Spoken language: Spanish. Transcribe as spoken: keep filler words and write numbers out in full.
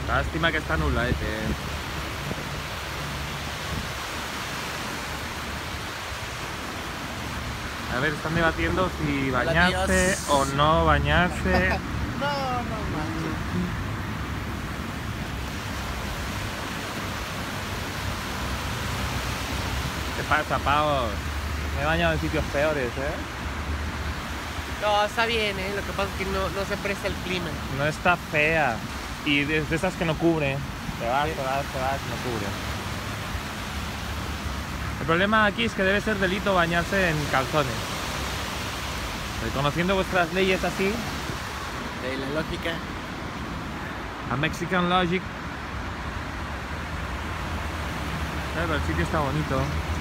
Lástima que está nubladete. A ver, están debatiendo si bañarse o no bañarse. No, no manches. ¿Qué pasa, pavos? Me he bañado en sitios peores, ¿eh? No, está bien, ¿eh? Lo que pasa es que no, no se presta el clima. No está fea. Y de, de esas que no cubre. Te vas, te vas, te vas, no cubre. El problema aquí es que debe ser delito bañarse en calzones. Reconociendo vuestras leyes así, De la lógica. a Mexican Logic. Pero el sitio está bonito.